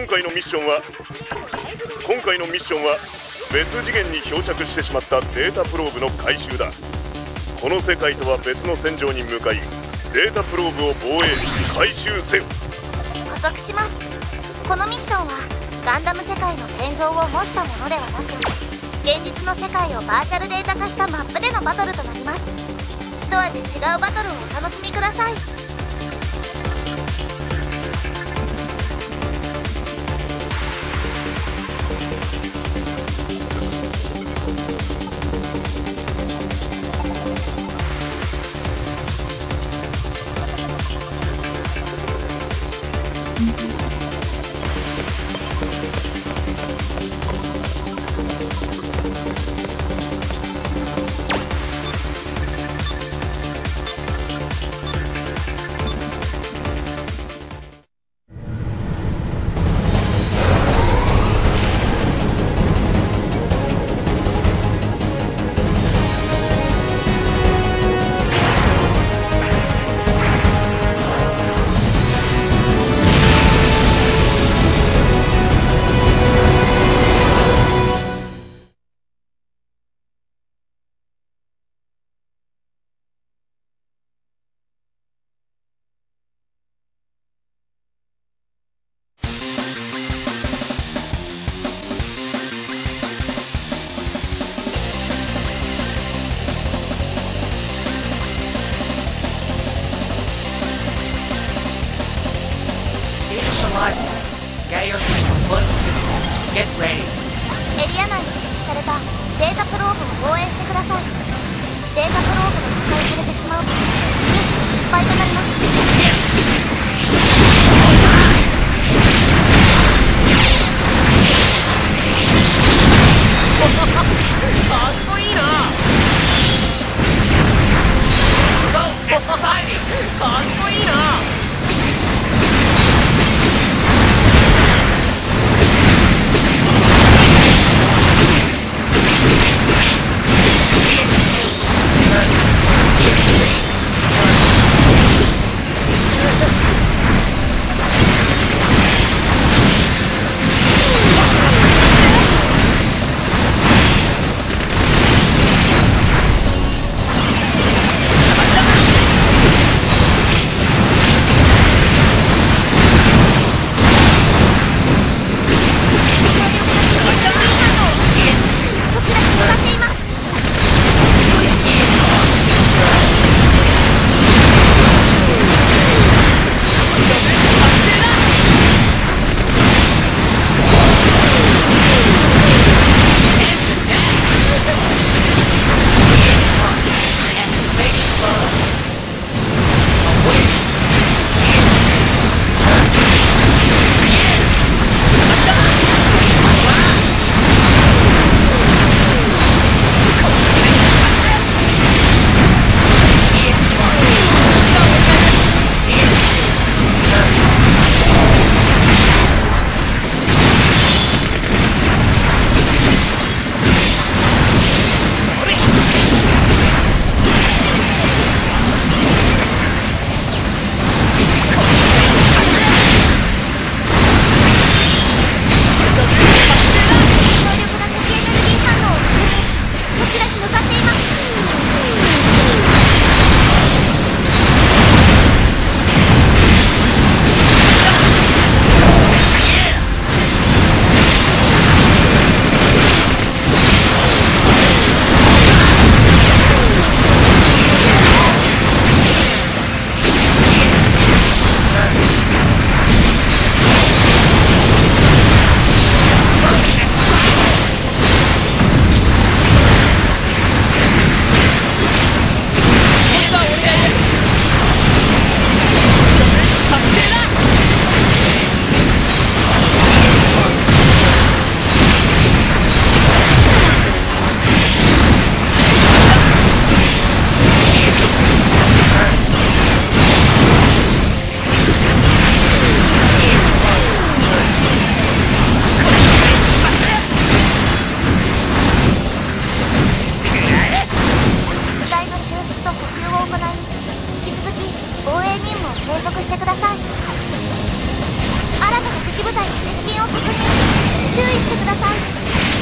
回のミッションは別次元に漂着してしまったデータプローブの回収だ。この世界とは別の戦場に向かい、データプローブを防衛回収せよ。 補足します。このミッションはガンダム世界の戦場を模したものではなく、現実の世界をバーチャルデータ化したマップでのバトルとなります。一味違うバトルをお楽しみください。 エリア内に設置されたデータプローブを防衛してください。データプローブが破壊されてしまうとミッション失敗となります。 かっこいいな。So exciting! かっこいいな。継続してください。新たな敵敵部隊の接近を確認。注意してください。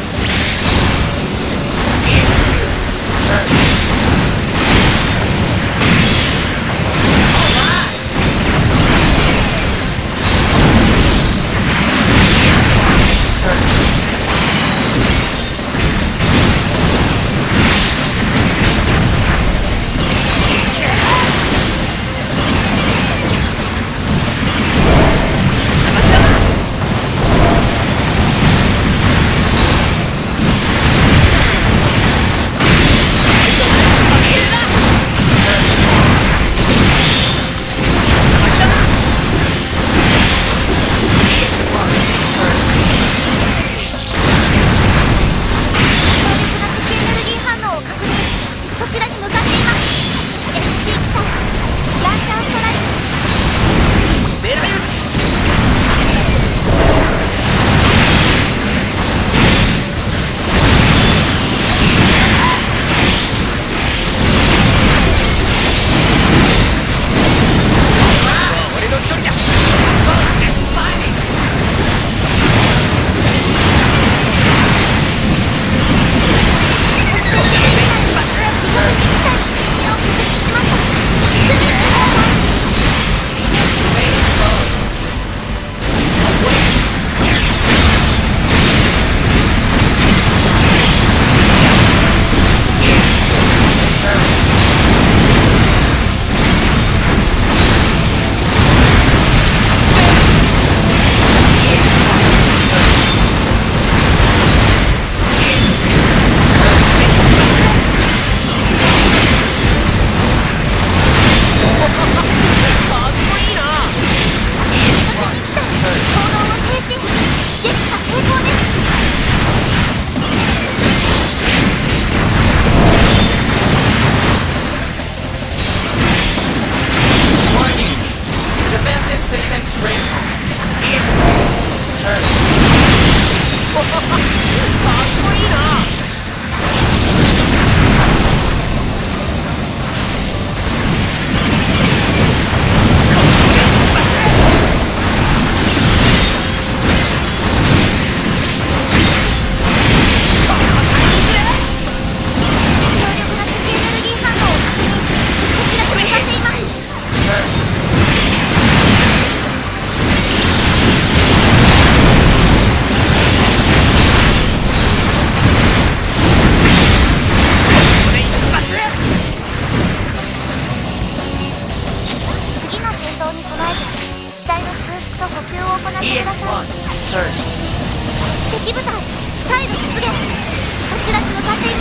敵部隊再度出現。そちらに向かっています。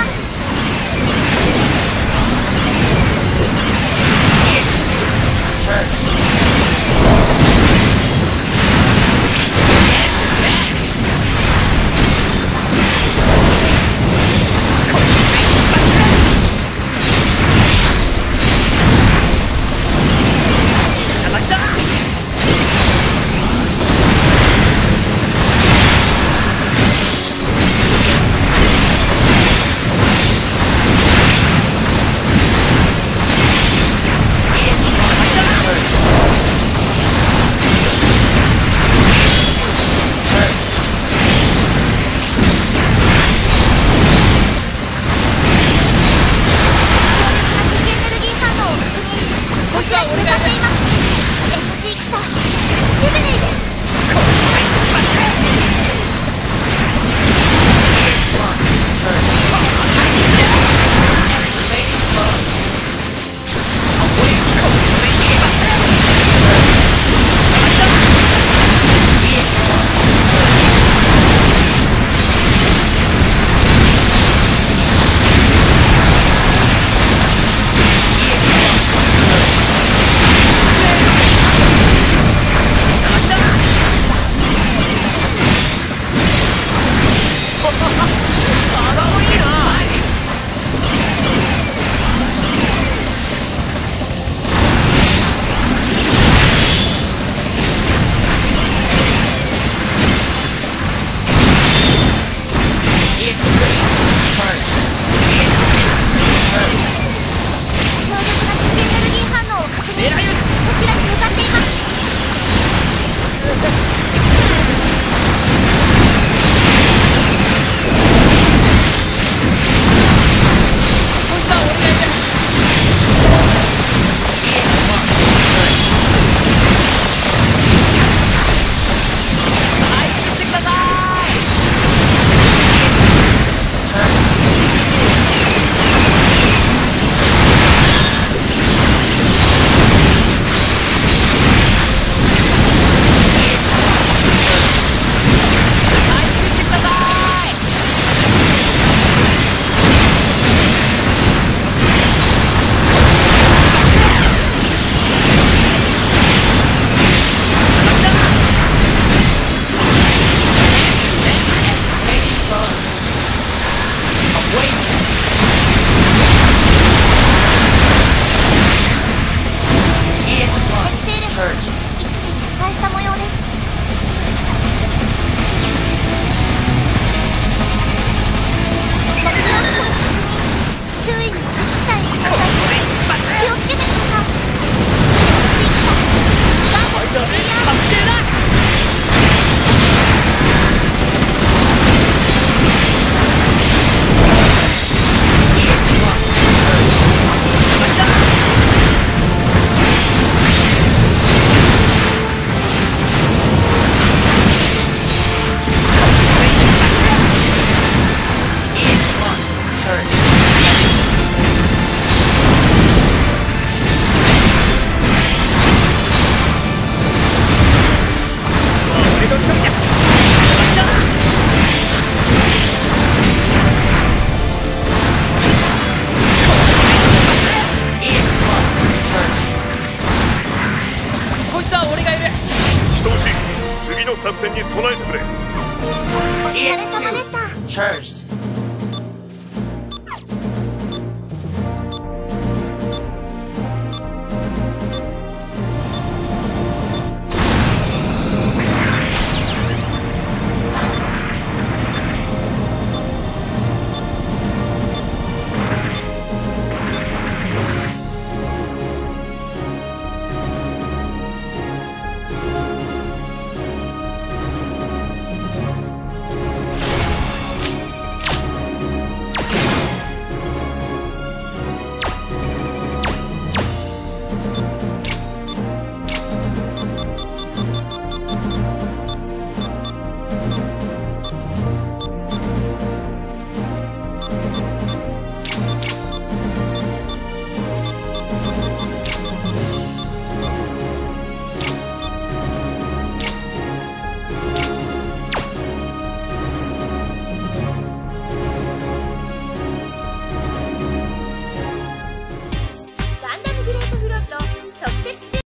の作戦に備えてくれ。 お疲れ様でした。 charged.